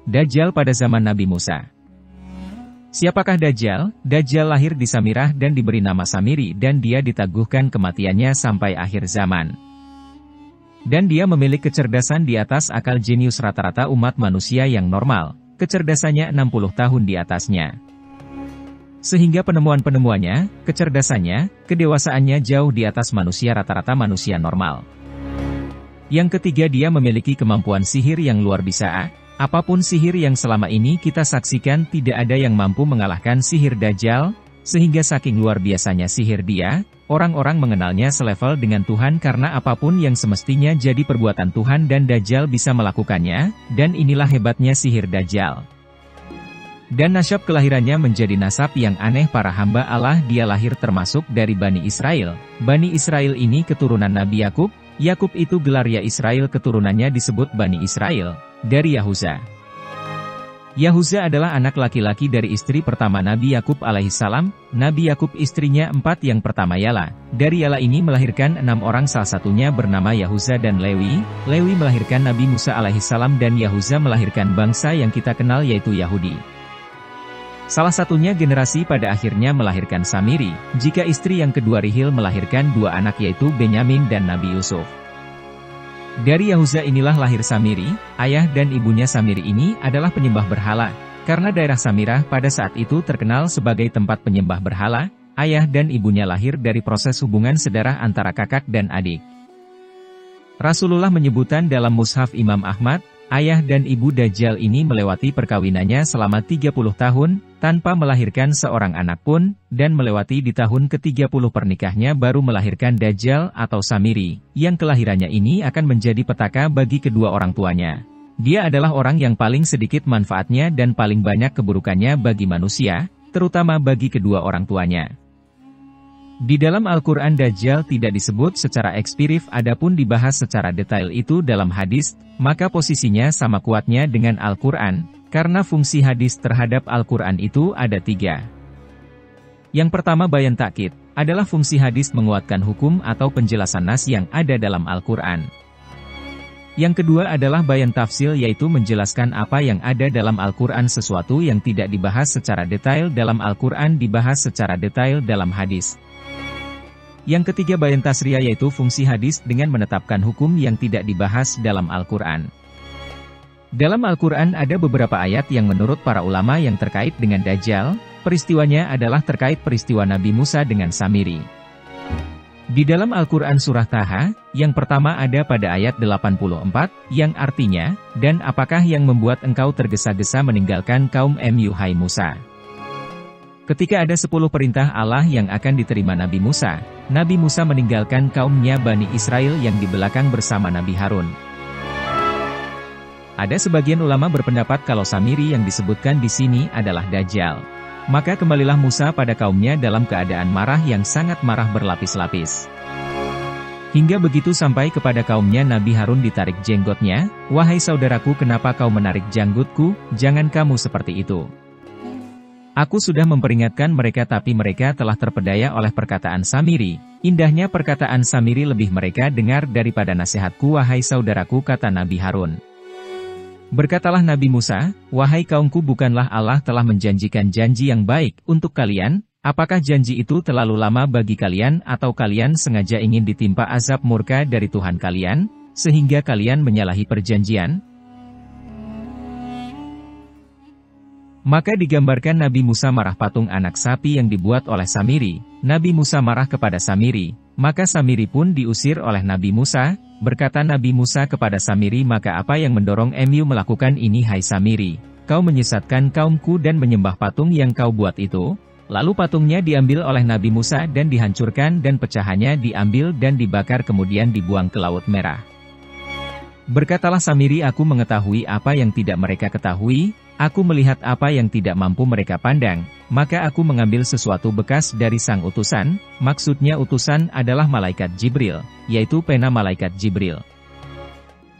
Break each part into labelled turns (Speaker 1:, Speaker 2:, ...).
Speaker 1: Dajjal pada zaman Nabi Musa. Siapakah Dajjal? Dajjal lahir di Samirah dan diberi nama Samiri dan dia ditaguhkan kematiannya sampai akhir zaman. Dan dia memiliki kecerdasan di atas akal jenius rata-rata umat manusia yang normal, kecerdasannya 60 tahun di atasnya. Sehingga penemuan-penemuannya, kecerdasannya, kedewasaannya jauh di atas manusia rata-rata manusia normal. Yang ketiga, dia memiliki kemampuan sihir yang luar biasa. Apapun sihir yang selama ini kita saksikan tidak ada yang mampu mengalahkan sihir Dajjal, sehingga saking luar biasanya sihir dia, orang-orang mengenalnya selevel dengan Tuhan karena apapun yang semestinya jadi perbuatan Tuhan dan Dajjal bisa melakukannya, dan inilah hebatnya sihir Dajjal. Dan nasab kelahirannya menjadi nasab yang aneh para hamba Allah, dia lahir termasuk dari Bani Israel. Bani Israel ini keturunan Nabi Yakub. Yakub itu gelar ya Israel, keturunannya disebut Bani Israel, dari Yahuza. Yahuza adalah anak laki-laki dari istri pertama Nabi Yakub alaihissalam. Nabi Yakub istrinya 4, yang pertama Yala. Dari Yala ini melahirkan 6 orang, salah satunya bernama Yahuza dan Lewi. Lewi melahirkan Nabi Musa alaihissalam dan Yahuza melahirkan bangsa yang kita kenal yaitu Yahudi. Salah satunya generasi pada akhirnya melahirkan Samiri, jika istri yang kedua Rihil melahirkan 2 anak yaitu Benyamin dan Nabi Yusuf. Dari Yahuza inilah lahir Samiri. Ayah dan ibunya Samiri ini adalah penyembah berhala, karena daerah Samirah pada saat itu terkenal sebagai tempat penyembah berhala. Ayah dan ibunya lahir dari proses hubungan sedarah antara kakak dan adik. Rasulullah menyebutkan dalam Mushaf Imam Ahmad, ayah dan ibu Dajjal ini melewati perkawinannya selama 30 tahun, tanpa melahirkan seorang anak pun, dan melewati di tahun ke-30 pernikahnya baru melahirkan Dajjal atau Samiri, yang kelahirannya ini akan menjadi petaka bagi kedua orang tuanya. Dia adalah orang yang paling sedikit manfaatnya dan paling banyak keburukannya bagi manusia, terutama bagi kedua orang tuanya. Di dalam Al-Quran Dajjal tidak disebut secara eksplisit, adapun dibahas secara detail itu dalam hadis, maka posisinya sama kuatnya dengan Al-Quran, karena fungsi hadis terhadap Al-Quran itu ada 3. Yang pertama bayan takkid, adalah fungsi hadis menguatkan hukum atau penjelasan nas yang ada dalam Al-Quran. Yang kedua adalah bayan tafsil, yaitu menjelaskan apa yang ada dalam Al-Quran, sesuatu yang tidak dibahas secara detail dalam Al-Quran dibahas secara detail dalam hadis. Yang ketiga bayan tasriyah, yaitu fungsi hadis dengan menetapkan hukum yang tidak dibahas dalam Al-Quran. Dalam Al-Quran ada beberapa ayat yang menurut para ulama yang terkait dengan Dajjal, peristiwanya adalah terkait peristiwa Nabi Musa dengan Samiri. Di dalam Al-Quran surah Taha, yang pertama ada pada ayat 84, yang artinya, dan apakah yang membuat engkau tergesa-gesa meninggalkan kaum Hai Musa? Ketika ada 10 perintah Allah yang akan diterima Nabi Musa meninggalkan kaumnya Bani Israel yang di belakang bersama Nabi Harun. Ada sebagian ulama berpendapat kalau Samiri yang disebutkan di sini adalah Dajjal. Maka kembalilah Musa pada kaumnya dalam keadaan marah yang sangat marah berlapis-lapis. Hingga begitu sampai kepada kaumnya Nabi Harun ditarik jenggotnya, "Wahai saudaraku, kenapa kau menarik janggutku? Jangan kamu seperti itu. Aku sudah memperingatkan mereka tapi mereka telah terpedaya oleh perkataan Samiri. Indahnya perkataan Samiri lebih mereka dengar daripada nasihatku wahai saudaraku," kata Nabi Harun. Berkatalah Nabi Musa, "Wahai kaumku, bukanlah Allah telah menjanjikan janji yang baik untuk kalian? Apakah janji itu terlalu lama bagi kalian atau kalian sengaja ingin ditimpa azab murka dari Tuhan kalian, sehingga kalian menyalahi perjanjian?" Maka digambarkan Nabi Musa marah patung anak sapi yang dibuat oleh Samiri. Nabi Musa marah kepada Samiri, maka Samiri pun diusir oleh Nabi Musa. Berkata Nabi Musa kepada Samiri, "Maka apa yang mendorong mu melakukan ini hai Samiri? Kau menyesatkan kaumku dan menyembah patung yang kau buat itu?" Lalu patungnya diambil oleh Nabi Musa dan dihancurkan dan pecahannya diambil dan dibakar kemudian dibuang ke Laut Merah. Berkatalah Samiri, "Aku mengetahui apa yang tidak mereka ketahui. Aku melihat apa yang tidak mampu mereka pandang, maka aku mengambil sesuatu bekas dari sang utusan," maksudnya utusan adalah malaikat Jibril, yaitu pena malaikat Jibril.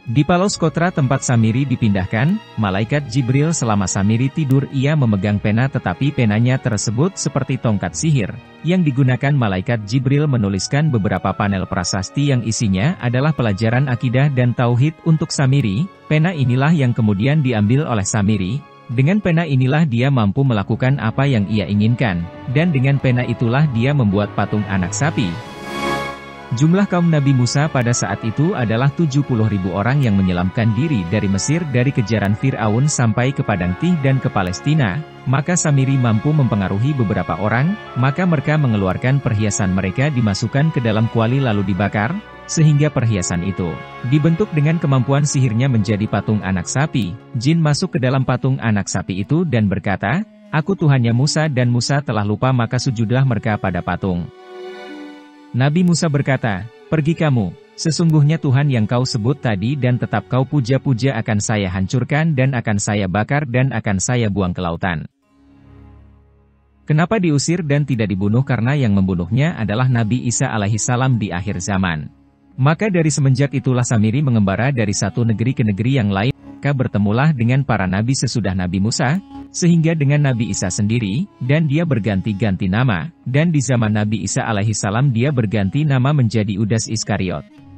Speaker 1: Di Palos Kotra tempat Samiri dipindahkan, malaikat Jibril selama Samiri tidur ia memegang pena tetapi penanya tersebut seperti tongkat sihir, yang digunakan malaikat Jibril menuliskan beberapa panel prasasti yang isinya adalah pelajaran akidah dan tauhid untuk Samiri. Pena inilah yang kemudian diambil oleh Samiri. Dengan pena inilah dia mampu melakukan apa yang ia inginkan, dan dengan pena itulah dia membuat patung anak sapi. Jumlah kaum Nabi Musa pada saat itu adalah 70.000 orang yang menyelamkan diri dari Mesir dari kejaran Fir'aun sampai ke Padang Tih dan ke Palestina, maka Samiri mampu mempengaruhi beberapa orang, maka mereka mengeluarkan perhiasan mereka dimasukkan ke dalam kuali lalu dibakar, sehingga perhiasan itu dibentuk dengan kemampuan sihirnya menjadi patung anak sapi. Jin masuk ke dalam patung anak sapi itu dan berkata, "Aku Tuhannya Musa dan Musa telah lupa maka sujudlah mereka pada patung." Nabi Musa berkata, "Pergi kamu, sesungguhnya Tuhan yang kau sebut tadi dan tetap kau puja-puja akan saya hancurkan dan akan saya bakar dan akan saya buang ke lautan." Kenapa diusir dan tidak dibunuh? Karena yang membunuhnya adalah Nabi Isa alaihissalam di akhir zaman. Maka dari semenjak itulah Samiri mengembara dari satu negeri ke negeri yang lain, maka bertemulah dengan para nabi sesudah Nabi Musa, sehingga dengan Nabi Isa sendiri, dan dia berganti-ganti nama, dan di zaman Nabi Isa alaihissalam dia berganti nama menjadi Yudas Iskariot.